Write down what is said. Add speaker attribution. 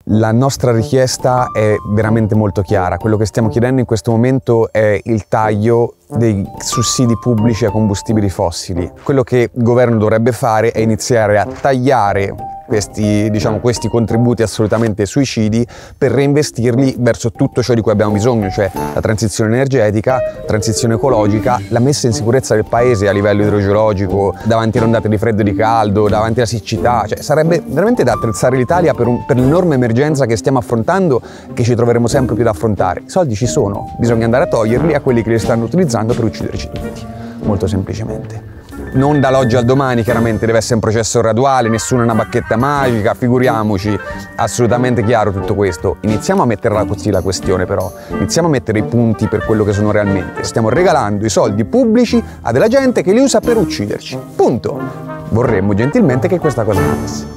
Speaker 1: La nostra richiesta è veramente molto chiara. Quello che stiamo chiedendo in questo momento è il taglio dei sussidi pubblici a combustibili fossili. Quello che il governo dovrebbe fare è iniziare a tagliare questi contributi assolutamente suicidi per reinvestirli verso tutto ciò di cui abbiamo bisogno, cioè la transizione energetica, transizione ecologica, la messa in sicurezza del paese a livello idrogeologico, davanti alle ondate di freddo e di caldo, davanti alla siccità. Cioè, sarebbe veramente da attrezzare l'Italia per l'enorme emergenza che stiamo affrontando e che ci troveremo sempre più ad affrontare. I soldi ci sono, bisogna andare a toglierli a quelli che li stanno utilizzando per ucciderci tutti, molto semplicemente. Non dall'oggi al domani, chiaramente deve essere un processo graduale, nessuna una bacchetta magica, figuriamoci, assolutamente chiaro tutto questo. Iniziamo a metterla così la questione però, iniziamo a mettere i punti per quello che sono realmente. Stiamo regalando i soldi pubblici a della gente che li usa per ucciderci, punto. Vorremmo gentilmente che questa cosa accadesse.